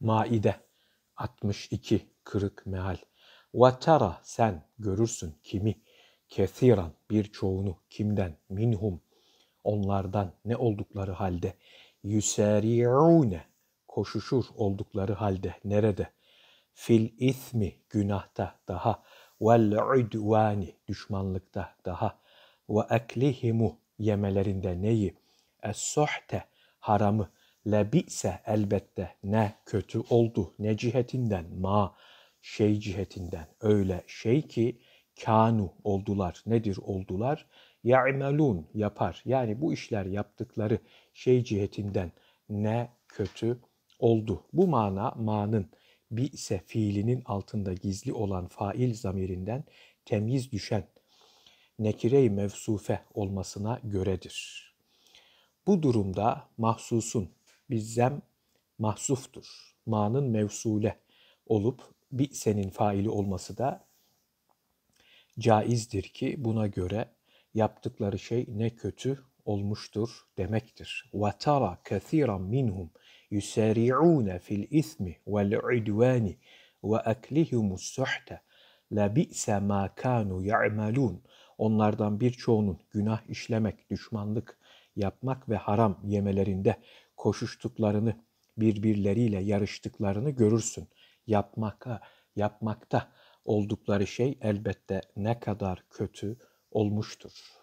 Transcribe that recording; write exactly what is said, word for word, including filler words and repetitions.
Maide altmış iki kırık meal. Ve tera sen görürsün kimi kethiran birçoğunu kimden minhum onlardan ne oldukları halde yusari'une koşuşur oldukları halde nerede fil ismi günahta daha vel udvani düşmanlıkta daha ve eklihimu yemelerinde neyi es-suhte haramı lebi'se elbette ne kötü oldu ne cihetinden ma şey cihetinden öyle şey ki kanu oldular nedir oldular ya'melun yapar yani bu işler yaptıkları şey cihetinden ne kötü oldu. Bu mana ma'nın bi'se fiilinin altında gizli olan fail zamirinden temyiz düşen nekire-i mevsufe olmasına göredir. Bu durumda mahsusun bizzem mahsuftur. Ma'nın mevsule olup bi'senin faili olması da caizdir ki buna göre yaptıkları şey ne kötü olmuştur demektir. وَتَرَى كَثِيرًا مِنْهُمْ يُسَارِعُونَ فِي الْإِثْمِ وَالْعُدْوَانِ وَأَكْلِهِمُ السُّحْتَ لَبِئْسَ مَا كَانُوا يَعْمَلُونَ Onlardan birçoğunun günah işlemek, düşmanlık yapmak ve haram yemelerinde koşuştuklarını, birbirleriyle yarıştıklarını görürsün. Yapmaka, yapmakta oldukları şey elbette ne kadar kötü olmuştur.